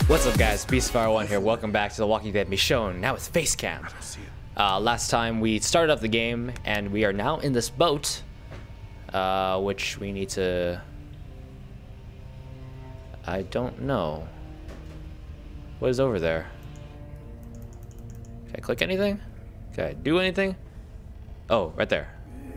What's up, guys? Beastfire1 here. Welcome back to The Walking Dead Michonne. Now it's Facecam. Last time we started up the game, and we are now in this boat, which we need to... I don't know. What is over there? Can I click anything? Can I do anything? Oh, right there.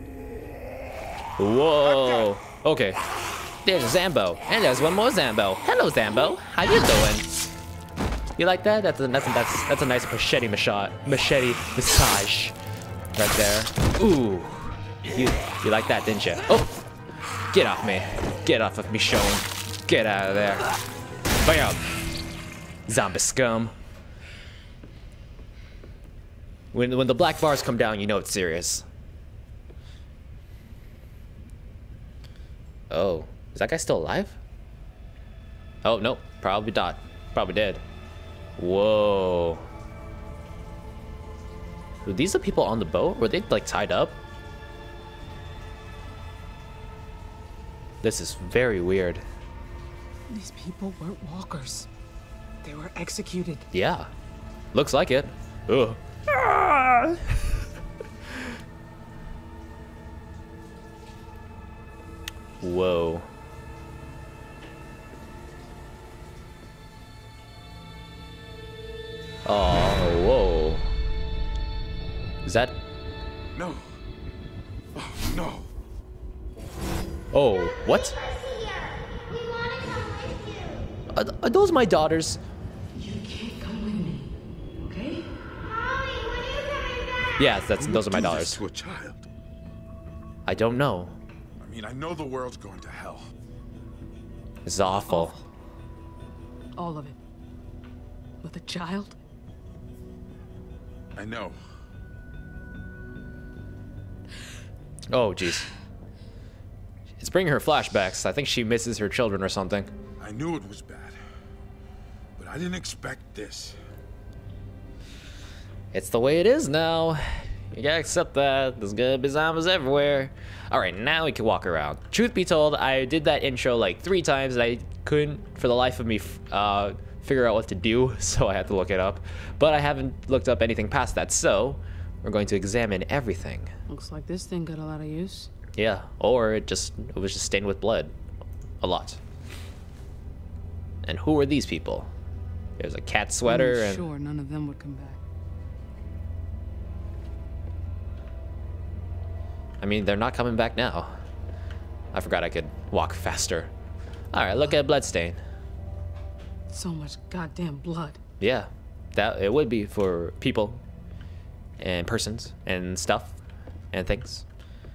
Whoa. Okay. There's a Zambo, and there's one more Zambo. Hello, Zambo. How you doing? You like that? That's a nice machete massage right there. Ooh, you like that, didn't you? Oh, get off me! Get off of me, Michonne! Get out of there! Bam! Zombie scum. When the black bars come down, you know it's serious. Oh, is that guy still alive? Oh no, probably not. Probably dead. Whoa. Were these the people on the boat? Were they like tied up? This is very weird. These people weren't walkers. They were executed. Yeah. Looks like it. Ugh. Whoa. Oh, whoa. Is that... No. Oh, no. Oh, what? Are those my daughters? You can't come with me, okay? Yeah, those are my daughters. To a child. I don't know. I mean, I know the world's going to hell. This is awful. All of it. With a child? I know. Oh, jeez. It's bringing her flashbacks. I think she misses her children or something. I knew it was bad, but I didn't expect this. It's the way it is now. You gotta accept that. There's gonna be zombies everywhere. Alright, now we can walk around. Truth be told, I did that intro like 3 times and I couldn't, for the life of me, figure out what to do, so I had to look it up. But I haven't looked up anything past that, so we're going to examine everything. Looks like this thing got a lot of use. Yeah, or it was just stained with blood. A lot. And who are these people? There's a cat sweater I'm and... sure none of them would come back. I mean, they're not coming back now. I forgot I could walk faster. Alright, look at bloodstain. So much goddamn blood. Yeah, that it would be for people and persons and stuff and things.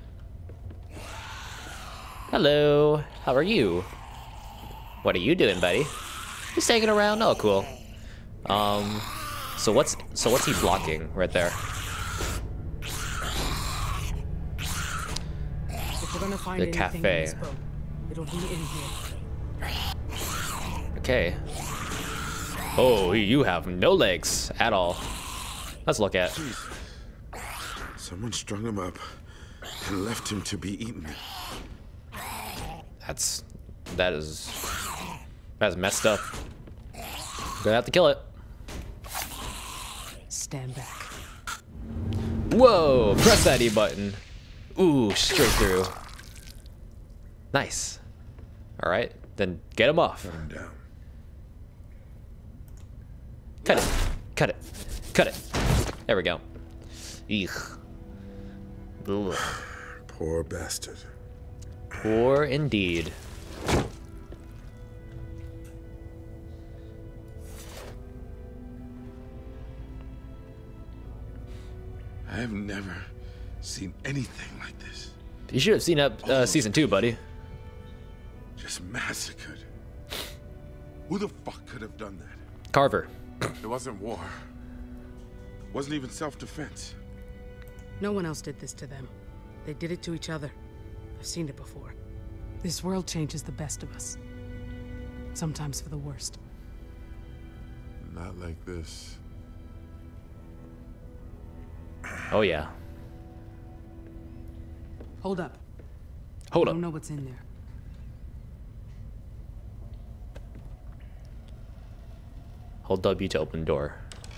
Hello, how are you? What are you doing, buddy? Just taking around. Oh, cool. So what's he blocking right there? If we're gonna find The anything cafe. in this boat, it'll be in here. Okay. Oh, you have no legs at all. Let's look at. Jeez. Someone strung him up and left him to be eaten. That's messed up. Gonna have to kill it. Stand back. Whoa! Press that E button. Ooh, straight through. Nice. All right, then get him off. Cut him down. Cut it. Cut it. Cut it. There we go. Eek. Ugh. Poor bastard. Poor indeed. I have never seen anything like this. You should have seen up season 2, buddy. Just massacred. Who the fuck could have done that? Carver. It wasn't war. Wasn't even self-defense. No one else did this to them. They did it to each other. I've seen it before. This world changes the best of us. Sometimes for the worst. Not like this. Oh yeah. Hold up. Hold I up. don't know what's in there. Hold W to open door.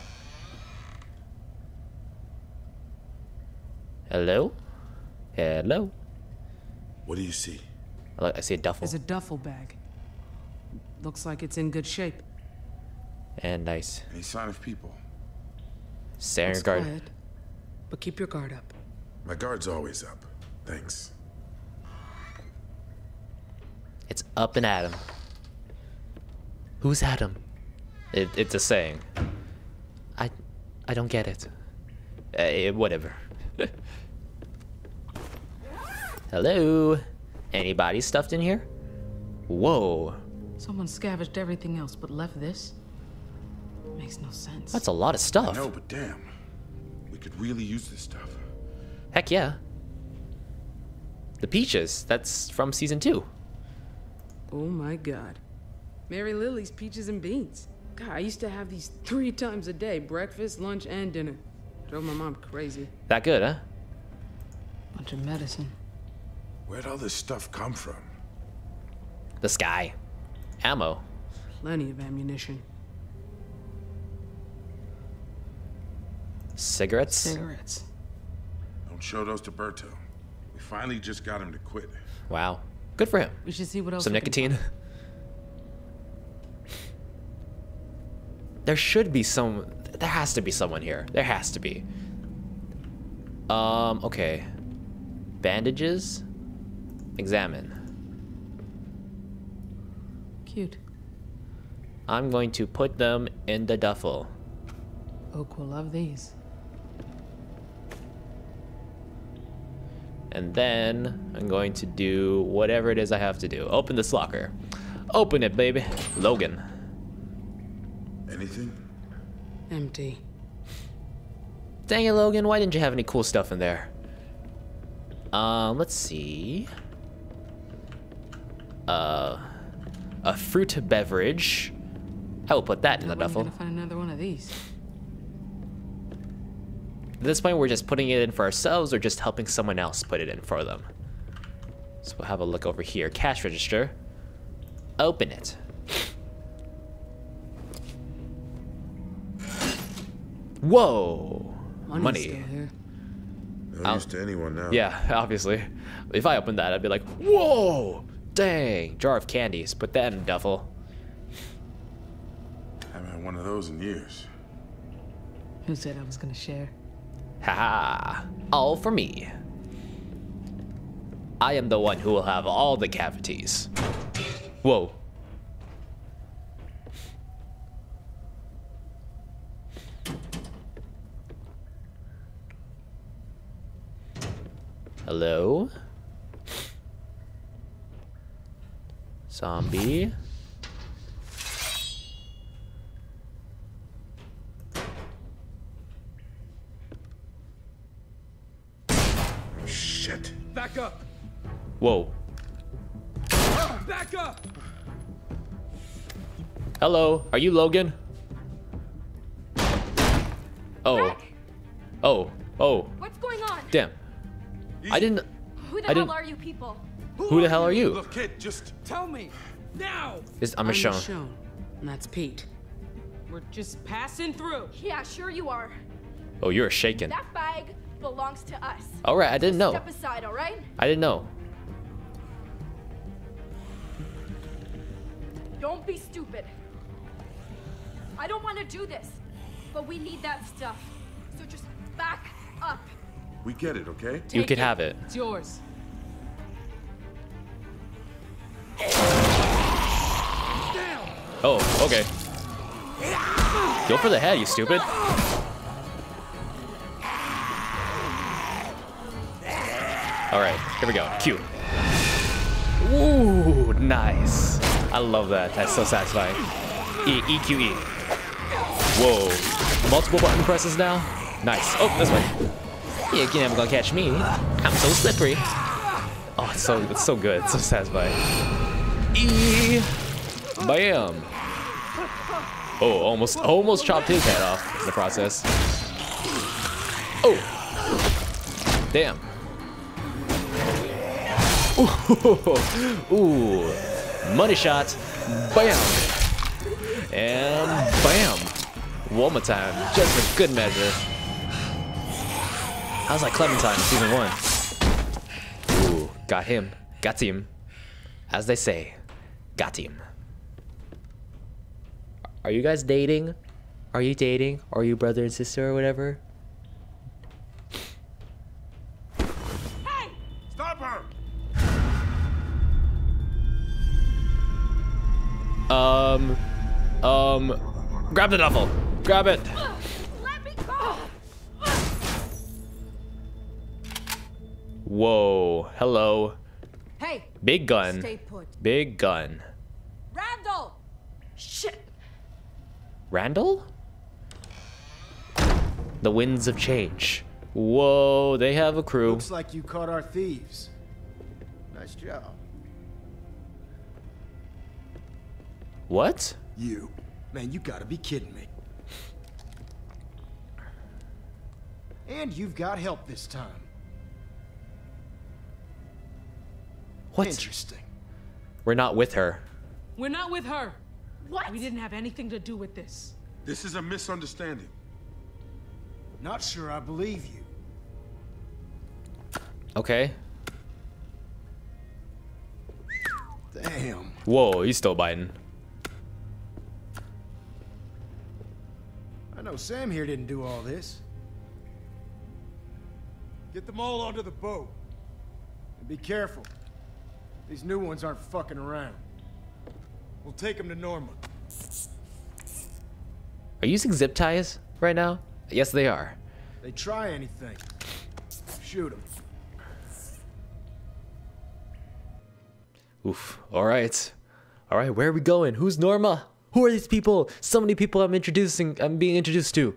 Hello? Hello? What do you see? I see a duffel. There's a duffel bag. Looks like it's in good shape. And nice. Any sign of people? Staring Looks guard. quiet, but keep your guard up. My guard's always up. Thanks. It's up and Adam. Who's Adam? It's a saying. I don't get it. Whatever. Hello? Anybody stuffed in here? Whoa. Someone scavenged everything else but left this? Makes no sense. That's a lot of stuff. No, but damn. We could really use this stuff. Heck yeah. The peaches. That's from season 2. Oh my god. Mary Lily's peaches and beans. God, I used to have these 3 times a day. Breakfast, lunch, and dinner. Drove my mom crazy. That good, huh? Bunch of medicine. Where'd all this stuff come from? The sky. Ammo. Plenty of ammunition. Cigarettes. Cigarettes. Don't show those to Berto. We finally just got him to quit. Wow. Good for him. We should see what else. Some we can nicotine. find. There should be some. There has to be someone here. There has to be. Okay. Bandages. Examine. Cute. I'm going to put them in the duffel. Oak will love these. And then I'm going to do whatever it is I have to do. Open this locker. Open it, baby. Logan. Anything? Empty. Dang it, Logan. Why didn't you have any cool stuff in there? Let's see. A fruit beverage. I will put that in the When are we duffel. gonna find another one of these? At this point, we're just putting it in for ourselves or just helping someone else put it in for them. So we'll have a look over here. Cash register. Open it. Whoa. Money's Money. still here. No use to anyone now. Yeah, obviously. If I opened that, I'd be like, whoa, dang. Jar of candies. Put that in the duffel. Haven't had one of those in years. Who said I was gonna share? Haha. All for me. I am the one who will have all the cavities. Whoa. Hello? Zombie? Shit. Back up! Whoa. Back up! Hello, are you Logan? Oh. Rick! Oh. Oh. What's going on? Damn. I didn't. Who the I hell didn't- are you people? Who the hell are you? Look, kid, just... Tell me! Now! I'm Michonne. Michonne, and that's Pete. We're just passing through. Yeah, sure you are. Oh, you're shaken. That bag belongs to us. All right, I didn't know. Step aside, all right? I didn't know. Don't be stupid. I don't want to do this, but we need that stuff. So just back up. We get it, okay? You Take could have it. It's yours. Oh, okay. Go for the head, you stupid. All right, here we go. Q. Ooh, nice. I love that. That's so satisfying. EQE. Whoa. Multiple button presses now. Nice. Oh, this way. You ain't never gonna catch me. I'm so slippery. Oh, it's so good. It's so satisfying. E. Bam. Oh, almost chopped his head off in the process. Oh. Damn. Ooh. Ooh. Money shot. Bam. And bam! One more time, just for good measure. How's like Clementine in season 1? Ooh, got him. Got him. As they say, got him. Are you guys dating? Are you dating? Are you brother and sister or whatever? Hey! Stop her! Grab the duffel. Grab it. Let me go! Whoa. Hello. Hey, Big gun. stay put. Big gun. Randall! Shit! Randall? The winds of change. Whoa, they have a crew. Looks like you caught our thieves. Nice job. What? You. Man, you gotta be kidding me. And you've got help this time. What? Interesting. We're not with her. We're not with her. What? We didn't have anything to do with this. This is a misunderstanding. Not sure I believe you. Okay. Damn. Whoa, he's still biting. I know Sam here didn't do all this. Get them all onto the boat. And be careful. These new ones aren't fucking around. We'll take them to Norma. Are you using zip ties right now? Yes, they are. They try anything. Shoot them. Oof. All right. All right, where are we going? Who's Norma? Who are these people? So many people I'm being introduced to.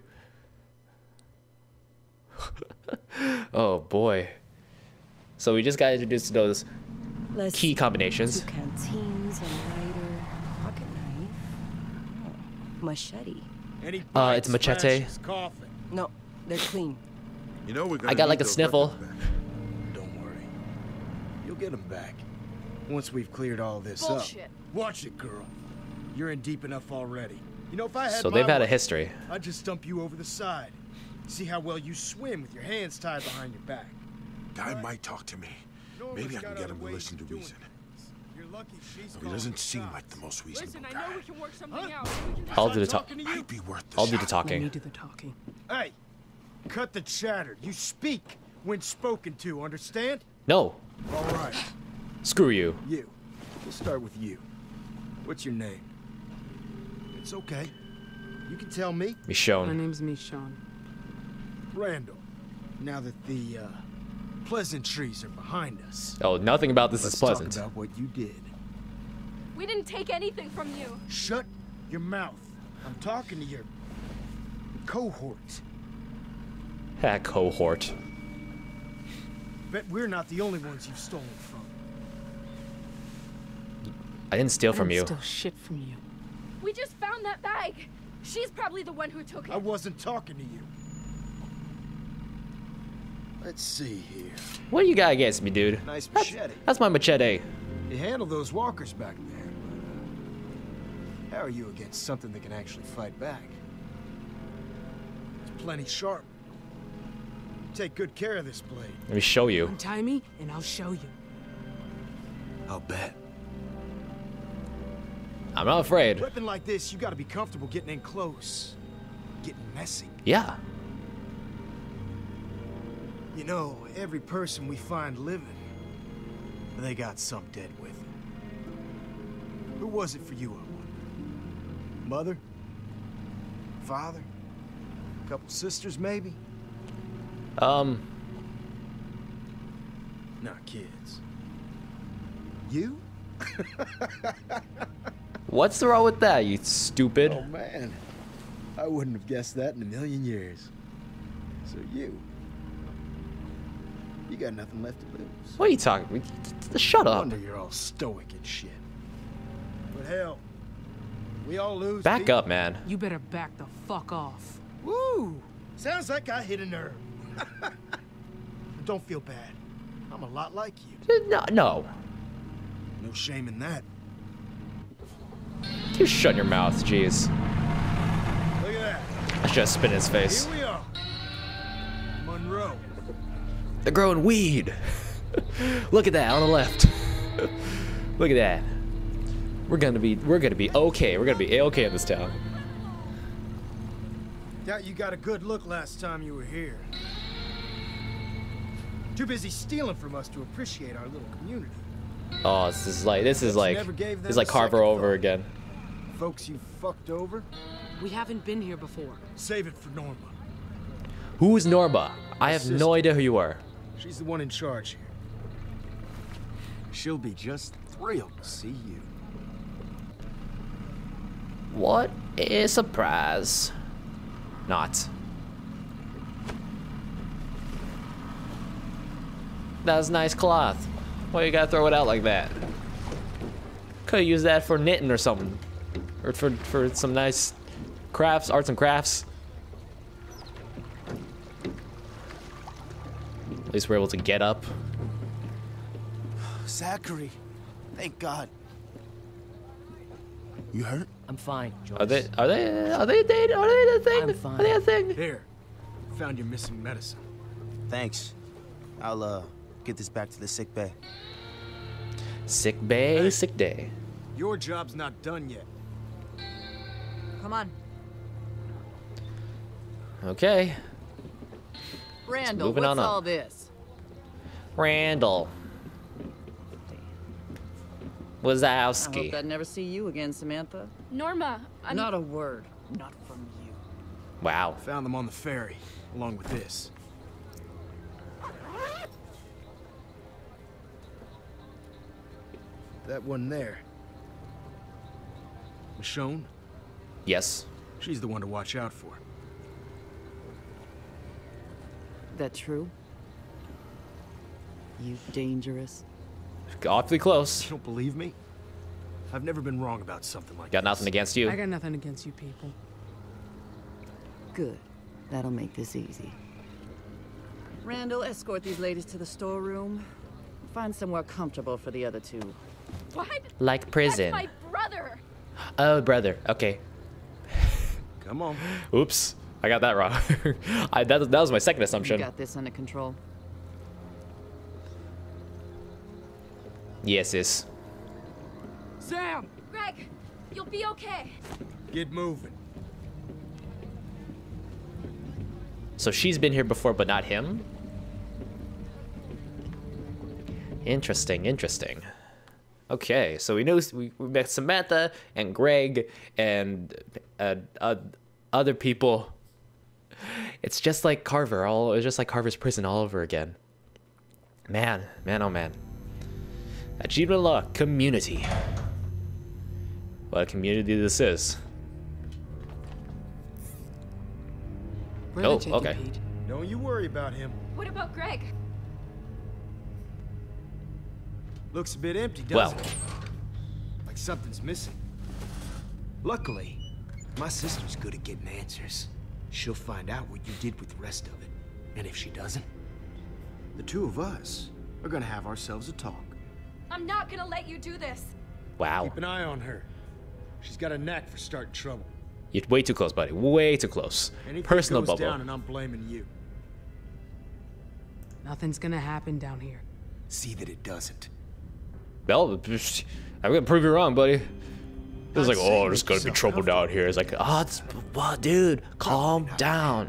Oh boy. So we just got introduced to those Let's key combinations. 2 canteens, a lighter, pocket knife, machete. Any It's bites, machete. slashes, coughing. No, they're clean. You know we're gonna I got need like a those sniffle. weapons back. Don't worry. You'll get them back. Once we've cleared all this Bullshit. up. Watch it, girl. You're in deep enough already. You know, if I had So my they've had a way, history. I'd just dump you over the side. See how well you swim with your hands tied behind your back. Guy might talk to me. Maybe I can get him to listen to reason. You're lucky she's Though he doesn't seem like the most reasonable Listen, I guy. know we can work something out. We can I'll do the talk. talking to you. Might be worth the I'll do the shot. Let talking. me do the talking. Hey, cut the chatter. You speak when spoken to, understand? No. All right, Screw you. you. We'll start with you. What's your name? It's okay. You can tell me. My Michonne. name's Michonne. Randall. Now that the pleasantries are behind us, Oh, nothing about this let's is pleasant. talk about what you did. We didn't take anything from you. Shut your mouth. I'm talking to your cohort. That cohort. Bet we're not the only ones you've stolen from. I didn't steal I from didn't you. steal shit from you. We just found that bag. She's probably the one who took I it. wasn't talking to you. Let's see here. What do you got against me, dude? Nice machete. That's my machete. You handle those walkers back there, but how are you against something that can actually fight back? It's plenty sharp. Take good care of this blade. Let me show you. Untie me, and I'll show you. I'll bet. I'm not afraid. Weapon like this, you gotta be comfortable getting in close. Getting messy. Yeah. You know, every person we find living, they got some dead with them. Who was it for you, I wonder? Mother? Father? A couple sisters, maybe? Not kids. You? What's wrong with that, you stupid? Oh, man. I wouldn't have guessed that in a million years. So you got nothing left to lose. What are you talking? Shut No up. wonder you're all stoic and shit. But hell, we all lose. Back people. up, man. You better back the fuck off. Woo! Sounds like I hit a nerve. But don't feel bad. I'm a lot like you. No. No shame in that. You shut your mouth, jeez. Look at that. I should have spit in his face. Here we are. Monroe. They're growing weed. Look at that on the left. Look at that. We're gonna be okay. We're gonna be a-okay in this town. Doubt you got a good look last time you were here. Too busy stealing from us to appreciate our little community. Oh, this is like Carver second over thought. again. Folks you fucked over, We haven't been here before. save it for Norma. Who's Norma? I have no idea who you are. She's the one in charge here. She'll be just thrilled to see you. What a surprise. Not. That was nice cloth. Why you gotta throw it out like that? Could've used that for knitting or something. Or for some nice crafts, arts and crafts. At least we're able to get up. Zachary, thank God. You hurt? I'm fine, Joyce. Are they a thing? I'm fine. Are they a thing? Here, found your missing medicine. Thanks. I'll get this back to the sick bay. Sick bay, sick day. Your job's not done yet. Come on. Okay. Randall, moving what's on up. all this? Randall. I hope Wazowski. I never see you again, Samantha. Norma, I'm Not a word. Not from you. Wow. Found them on the ferry, along with this. That one there. Michonne, Yes. she's the one to watch out for. That true? You dangerous. Awfully close. You don't believe me? I've never been wrong about something like Got this. nothing against you. I got nothing against you people. Good. That'll make this easy. Randall, escort these ladies to the storeroom. Find somewhere comfortable for the other two. what? Like prison. That's my brother. Oh, brother. Okay. Come on. Oops. I got that wrong. That was my second You assumption. got this under control. Yes, sis. Sam! Greg, you'll be okay. Get moving. So she's been here before, but not him? Interesting, interesting. Okay, so we know we met Samantha and Greg and other people. It's just like Carver. It's just like Carver's prison all over again. Man, oh man. Achievement unlocked. Community. What a community this is. Where Oh, they take okay. you, Pete? Don't you worry about him. What about Greg? Looks a bit empty, doesn't Well. it? Like something's missing. Luckily, my sister's good at getting answers. She'll find out what you did with the rest of it. And if she doesn't, the two of us are gonna have ourselves a talk. I'm not gonna let you do this. Wow. Keep an eye on her. She's got a knack for starting trouble. You're way too close, buddy. Way too close. Anything Personal goes bubble. down and I'm blaming you. Nothing's gonna happen down here. See that it doesn't. Well, I'm gonna prove you wrong, buddy. It was like, Not saying oh, there's gonna be yourself trouble down here. It's like, oh, well, dude, calm down.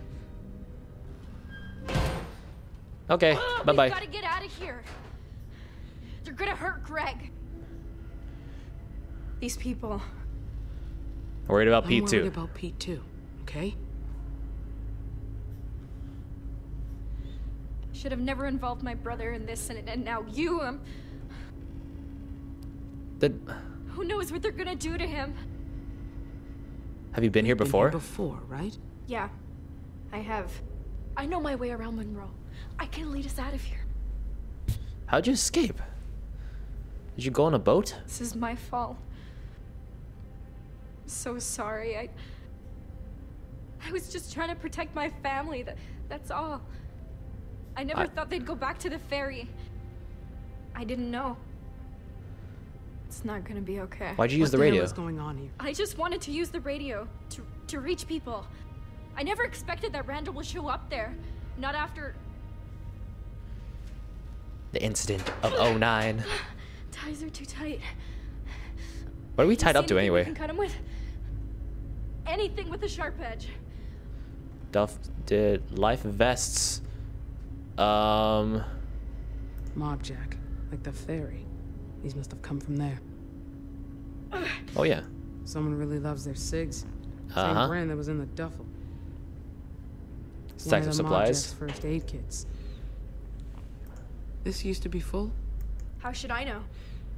Okay, Ugh, bye-bye. We've gotta get out of here. You're gonna hurt Greg. These people. Worried about I'm Pete worried too. about Pete too. Okay? Should have never involved my brother in this, and now you. Who knows what they're gonna do to him? Have you been here Been before? before, right? Yeah, I have. I know my way around Monroe. I can lead us out of here. How'd you escape? Did you go on a boat? This is my fault. I'm so sorry. I was just trying to protect my family. That's all. I never thought they'd go back to the ferry. I didn't know. It's not gonna be okay. Why'd you use What the hell radio? is going on here? I just wanted to use the radio to reach people. I never expected that Randall would show up there. Not after... The incident of 09. Ties are too tight. What are we tied up to We anyway? can cut him with... anything with a sharp edge. Duff did life vests. Mob Jack, like the ferry. These must have come from there. Oh yeah. Someone really loves their cigs. Uh-huh. Same brand that was in the duffel. Stacks One of the Mob Jack's supplies. first aid kits. This used to be full. How should I know?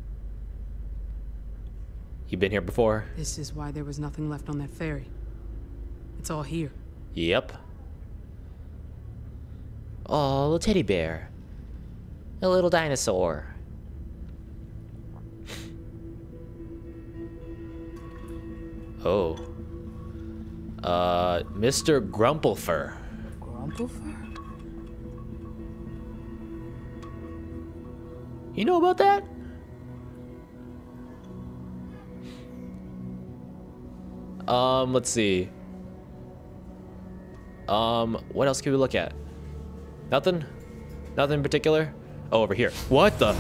You've been here before. This is why there was nothing left on that ferry. It's all here. Yep. Oh, little teddy bear. A little dinosaur. Oh. Mr. Grumplefur. Grumplefur? You know about that? Let's see. What else can we look at? Nothing? Nothing in particular? Oh, over here. What the?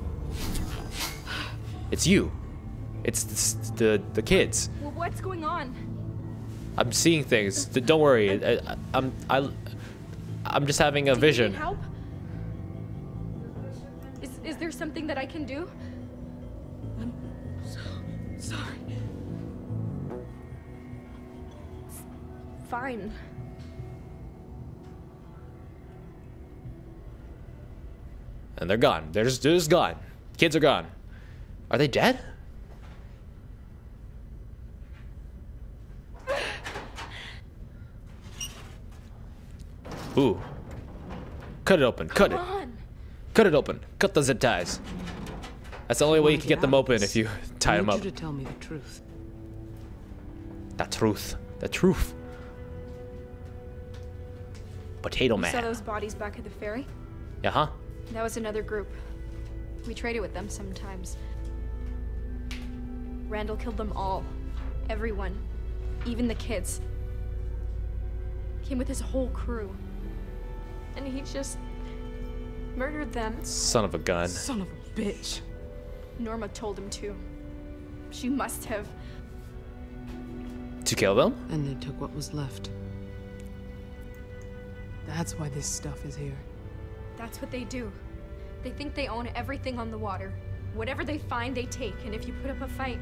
It's you. It's the kids. Well, what's going on? I'm seeing things. Don't worry. I'm just having a Do you need vision. help? Is there something that I can do? I'm so sorry. It's fine. And they're gone. They're just gone. Kids are gone. Are they dead? Ooh. Cut it open. Cut it. Come on. Cut it open. Cut the zip ties. That's the only way you can get them open if you tie I them need up. you to tell me the truth. The truth. The truth. Potato You saw Man. those bodies back at the ferry? Uh-huh. That was another group. We traded with them sometimes. Randall killed them all. Everyone. Even the kids. Came with his whole crew. And he just murdered them. Son of a gun. Son of a bitch. Norma told him to. She must have. To kill them? And they took what was left. That's why this stuff is here. That's what they do. They think they own everything on the water. Whatever they find, they take, and if you put up a fight,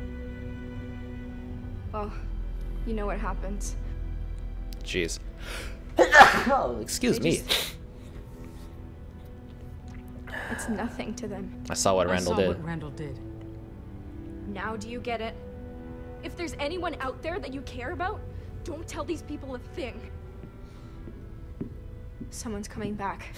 well, you know what happens. Jeez. Oh, excuse They me. just- It's nothing to them. I saw what Randall I saw did. what Randall did. Now do you get it? If there's anyone out there that you care about, don't tell these people a thing. Someone's coming back.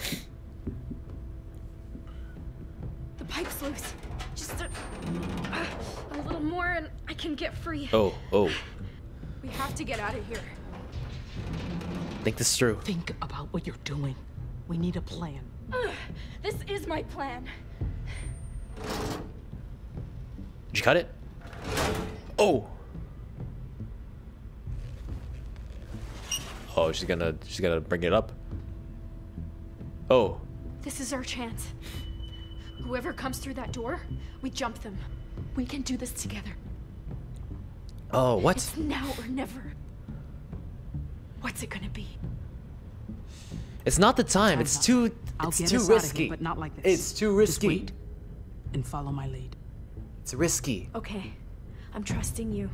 The pipe's loose. Just a little more and I can get free. Oh, oh. We have to get out of here. Think this through. Think about what you're doing. We need a plan. This is my plan. Did you cut it? Oh. Oh, she's gonna bring it up. Oh. This is our chance. Whoever comes through that door, we jump them. We can do this together. Oh, what? It's now or never. What's it gonna be? It's not the time. Time's It's up. too I'll it's get too us out of risky. here, but not like this. It's too Just risky. wait and follow my lead. It's risky. Okay, I'm trusting you.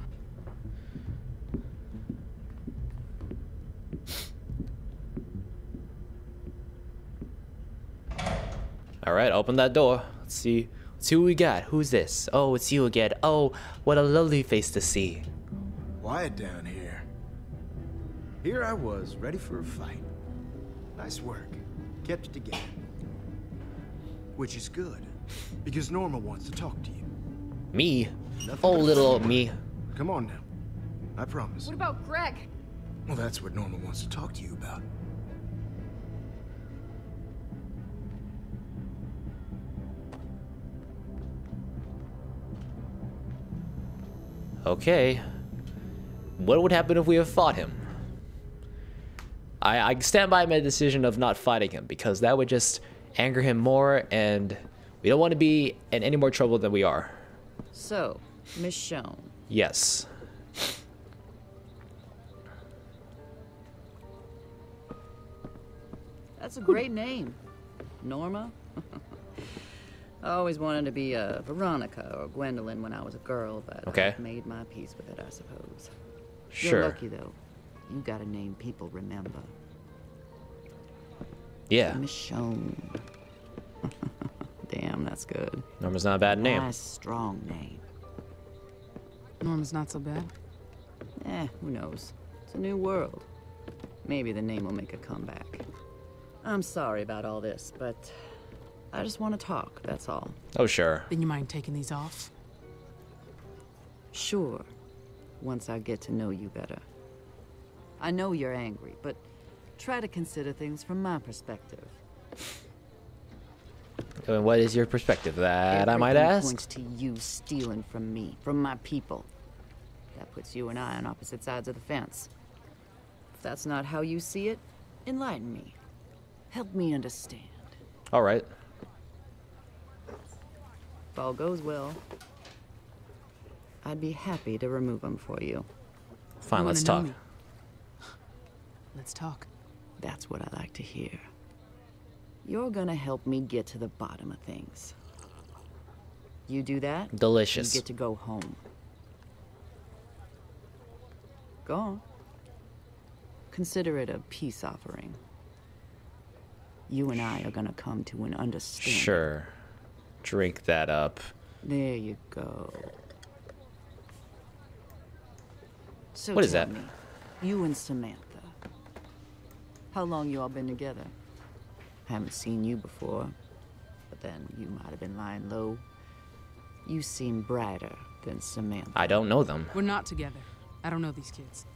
All right, open that door. Let's see who we got. Who's this? Oh, it's you again. Oh, what a lovely face to see. Quiet down here. Here I was, ready for a fight. Nice work. Kept it together. Which is good, because Norma wants to talk to you. Me? Nothing Oh, but- little old me. Come on now. I promise. What about Greg? Well, that's what Norma wants to talk to you about. Okay. What would happen if we have fought him? I stand by my decision of not fighting him, because that would just anger him more, and we don't want to be in any more trouble than we are. So, Michonne. Yes. That's a great name. Norma? I always wanted to be a Veronica or Gwendolyn when I was a girl, but okay. I've made my peace with it, I suppose. Sure. You're lucky, though. You got a name people remember. Yeah. Michonne. Damn, that's good. Norma's not a bad name. Nice, strong name. Norma's not so bad. Who knows? It's a new world. Maybe the name will make a comeback. I'm sorry about all this, but I just want to talk, that's all. Oh, sure. Then you mind taking these off? Sure. Once I get to know you better. I know you're angry, but try to consider things from my perspective. And what is your perspective, that I might Everything ask? points to you stealing from me, from my people. That puts you and I on opposite sides of the fence. If that's not how you see it, enlighten me. Help me understand. All right. If all goes well, I'd be happy to remove them for you. Fine, You let's wanna talk. know me? Let's talk. That's what I like to hear. You're gonna help me get to the bottom of things. You do that? Delicious. You get to go home. Go on. Consider it a peace offering. You and I are gonna come to an understanding. Sure. Drink that up. There you go. So What is tell that? me, you and Samantha. How long you all been together? Haven't seen you before, but then you might have been lying low. You seem brighter than Samantha. I don't know them. We're not together. I don't know these kids.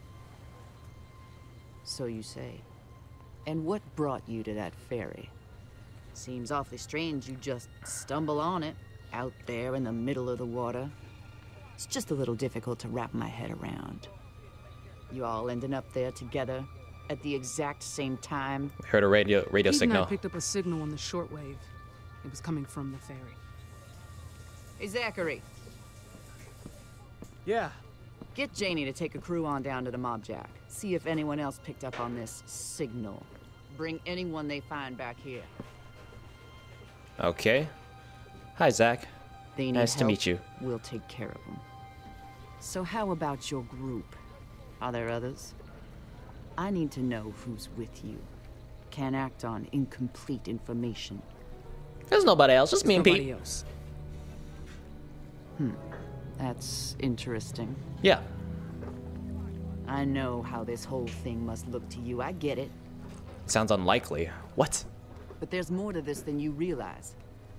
So you say. And what brought you to that ferry? Seems awfully strange you just stumble on it, out there in the middle of the water. It's just a little difficult to wrap my head around. You all ending up there together at the exact same time? We heard a radio Pete and signal. I picked up a signal on the shortwave. It was coming from the ferry. Hey, Zachary. Yeah. Get Janie to take a crew on down to the Mob Jack. See if anyone else picked up on this signal. Bring anyone they find back here. Okay. Hi, Zach. They need Nice to help, meet you. We'll take care of them. So how about your group? Are there others? I need to know who's with you. Can't act on incomplete information. There's nobody else, just me and Nobody Pete. else. That's interesting. Yeah. I know how this whole thing must look to you. I get it. Sounds unlikely. What? But there's more to this than you realize.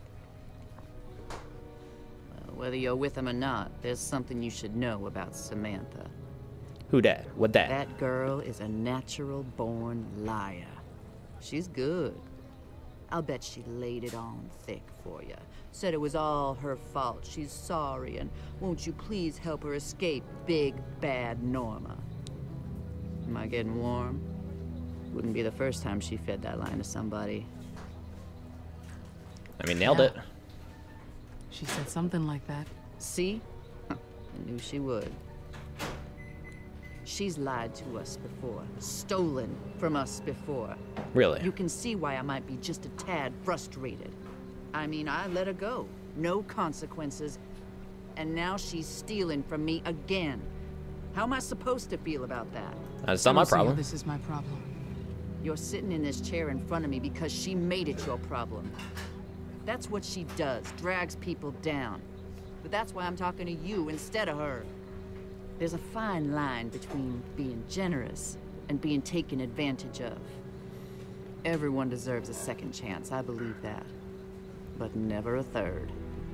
Well, whether you're with them or not, there's something you should know about Samantha. Who dat? What that? That girl is a natural-born liar. She's good. I'll bet she laid it on thick for you. Said it was all her fault. She's sorry, and won't you please help her escape big, bad Norma? Am I getting warm? Wouldn't be the first time she fed that line to somebody. I mean, nailed Yeah. it. She said something like that. See? I knew she would. She's lied to us before, stolen from us before. Really? You can see why I might be just a tad frustrated. I mean, I let her go. No consequences. And now she's stealing from me again. How am I supposed to feel about that? That's I not my don't see how problem. This is my problem. You're sitting in this chair in front of me because she made it your problem. That's what she does, drags people down. But that's why I'm talking to you instead of her. There's a fine line between being generous and being taken advantage of. Everyone deserves a second chance, I believe that. But never a third.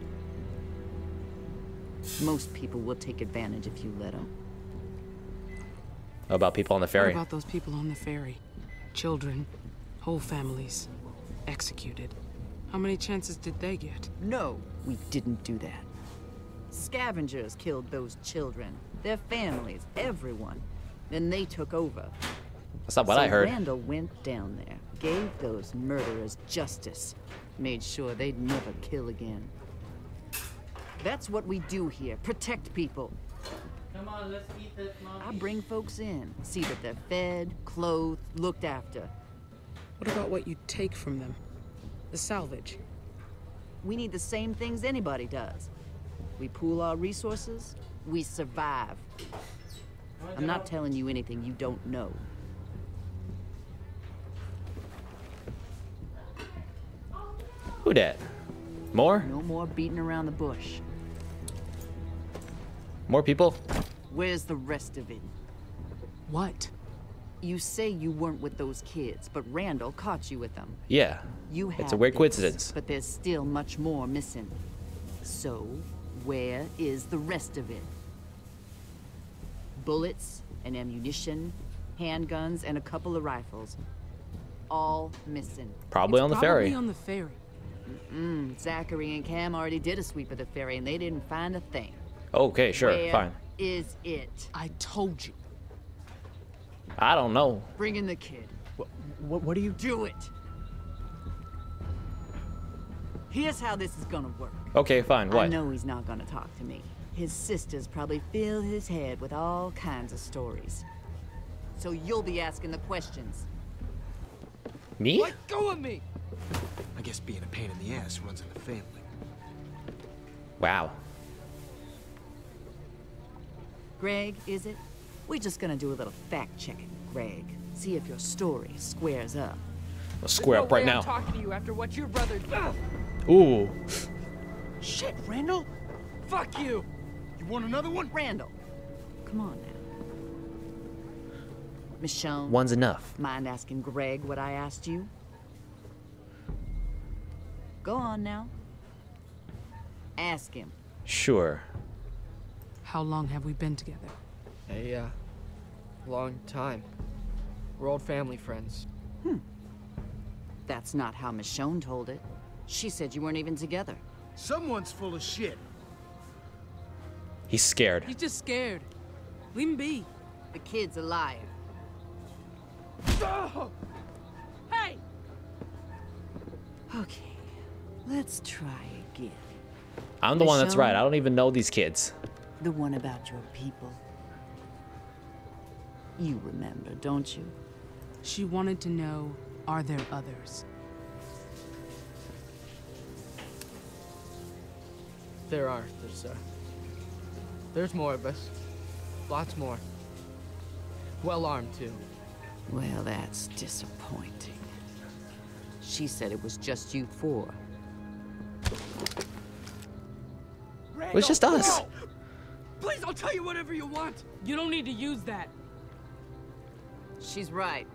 Most people will take advantage if you let them. How about people on the What ferry? about those people on the ferry? Children, whole families, executed. How many chances did they get? No, we didn't do that. scavengers killed those children, their families, everyone. Then they took over. That's not what I heard. Randall went down there, gave those murderers justice, made sure they'd never kill again. That's what we do here, protect people. Come on, let's eat this, Mom. I bring folks in, see that they're fed, clothed, looked after. What about what you take from them? The salvage? We need the same things anybody does. We pool our resources, we survive. I'm not telling you anything you don't know. Who dat? More? No more beating around the bush. More people? Where's the rest of it? What? You say you weren't with those kids, but Randall caught you with them. Yeah. You have It's a weird this, coincidence. but there's still much more missing. So, where is the rest of it? Bullets and ammunition, handguns, and a couple of rifles. All missing. Probably on the ferry. Probably on the ferry. Zachary and Cam already did a sweep of the ferry, and they didn't find a thing. Okay, sure, Where fine. is it? I told you. I don't know. Bring in the kid. What are you... Do it! Here's how this is gonna work. Okay, fine. I What? know he's not gonna talk to me. His sisters probably fill his head with all kinds of stories. So you'll be asking the questions. Me? Let go of me! I guess being a pain in the ass runs in the family. Wow. Greg, is it? We're just gonna do a little fact-checking, Greg. See if your story squares up. Let's square up right I'm now. talking to you after what your brother did. Ooh. Shit, Randall! Fuck you! You want another one? Randall, come on now. Michonne, One's enough. mind asking Greg what I asked you? Go on now. Ask him. Sure. How long have we been together? A long time. We're old family friends. That's not how Michonne told it. She said you weren't even together. Someone's full of shit. He's scared. He's just scared. Leave him be. The kid's alive. Oh! Hey! Okay, let's try again. I'm the one that's right. Michonne? I don't even know these kids. The one about your people. You remember, don't you? She wanted to know, are there others? There are. There's more of us. Lots more. Well armed, too. Well, that's disappointing. She said it was just you four. It was just us. No! Please, I'll tell you whatever you want. You don't need to use that. She's right.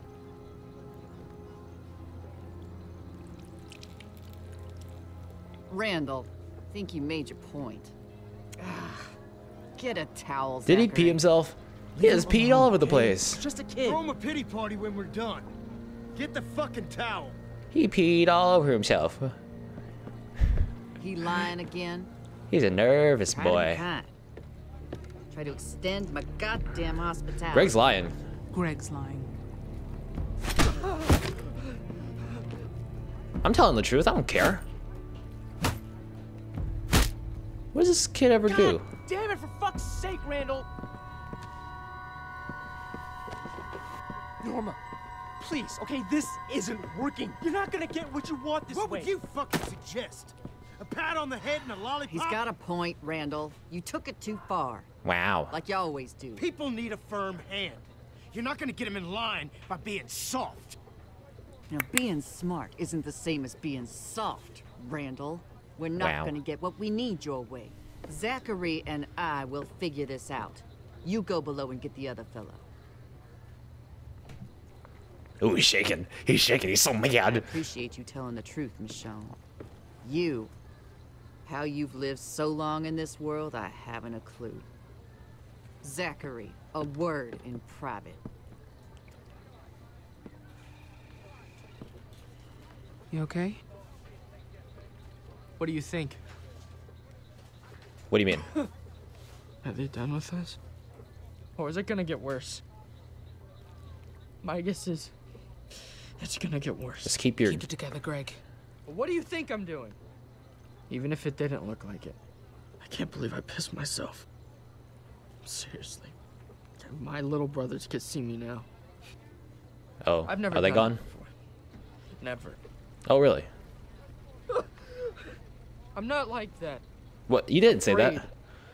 Randall, I think you made your point. Get a towel, Did he Zachary. pee himself? He has peed all over the place. Just a kid. Throw him a pity party when we're done. Get the fucking towel. He peed all over himself. He lying again? He's a nervous Try to be boy. kind. Try to extend my goddamn hospitality. Greg's lying. Greg's lying. I'm telling the truth. I don't care. What does this kid ever do? Damn it, for fuck's sake, Randall! Norma, please, okay, this isn't working. You're not gonna get what you want this What way. would you fucking suggest? A pat on the head and a lollipop? He's got a point, Randall. You took it too far, Wow. like you always do. People need a firm hand. You're not gonna get him in line by being soft. Now, being smart isn't the same as being soft, Randall. We're not Wow. gonna get what we need your way. Zachary and I will figure this out. You go below and get the other fella. Ooh, he's shaking. He's shaking. He's so mad. Appreciate you telling the truth, Michonne. You. How you've lived so long in this world, I haven't a clue. Zachary, a word in private. You okay? What do you think? What do you mean? Are they done with us? Or is it gonna get worse? My guess is it's gonna get worse. Just keep your... Keep it together, Greg. What do you think I'm doing? Even if it didn't look like it. I can't believe I pissed myself. Seriously. My little brothers can see me now. Oh, I've never are they done gone? that before. Never. Oh, really? I'm not like that. What? You didn't say that. Afraid.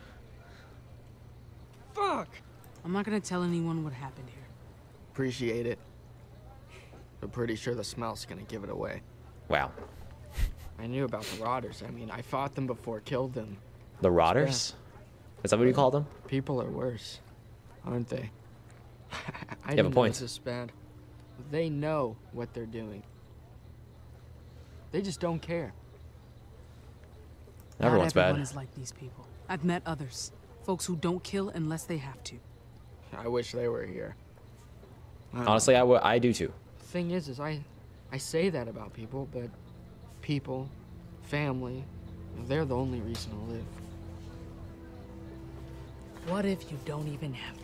Fuck! I'm not gonna tell anyone what happened here. Appreciate it. I'm pretty sure the smell's gonna give it away. Wow. I knew about the Rotters. I mean, I fought them before, killed them. The Rotters? Is that what you call them? People are worse, aren't they? I You have a point. Know this bad. They know what they're doing. They just don't care. Everyone's Not everyone bad. is like these people. I've met others. Folks who don't kill unless they have to. I wish they were here. Honestly, I do too. The thing is I say that about people, but people, family, they're the only reason to live. What if you don't even have that?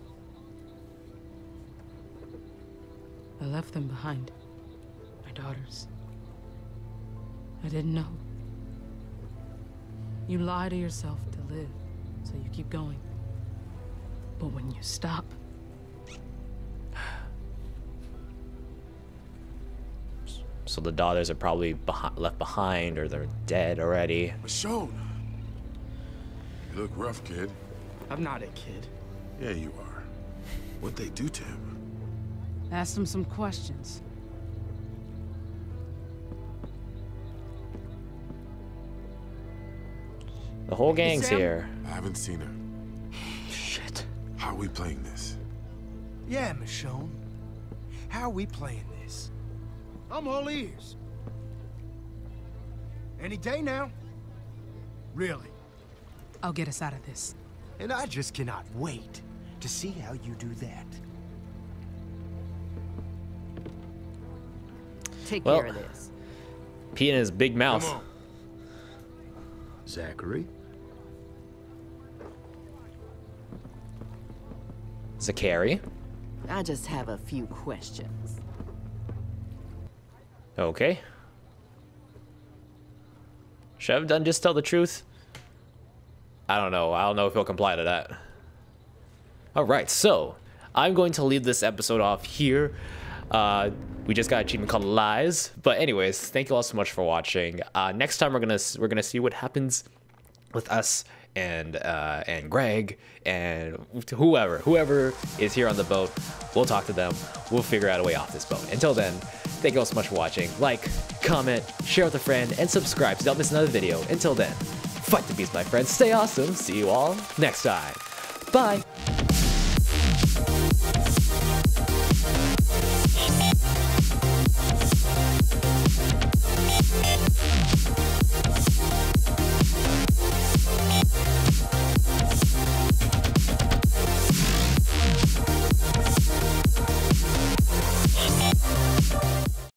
I left them behind. My daughters. I didn't know. You lie to yourself to live, so you keep going. But when you stop... So the daughters are probably left behind, or they're dead already. Michonne! You look rough, kid. I'm not a kid. Yeah, you are. What'd they do to him? Ask them some questions. The whole gang's Sam? here. I haven't seen her. Shit. How are we playing this? Yeah, Michonne. How are we playing this? I'm all ears. Any day now. Really. I'll get us out of this. And I just cannot wait to see how you do that. Take Well, care of this. Pee in his big mouth. Come on. Zachary? Zachary. I just have a few questions. Okay. Should I have done just tell the truth? I don't know. I don't know if he'll comply to that. Alright, so I'm going to leave this episode off here. We just got an achievement called Lies. But anyways, thank you all so much for watching. Next time we're gonna see what happens with us and Greg and whoever is here on the boat. We'll talk to them. We'll figure out a way off this boat. Until then, thank you all so much for watching. Like, comment, share with a friend, and subscribe so you don't miss another video. Until then, fight the beast, my friends. Stay awesome. See you all next time. Bye.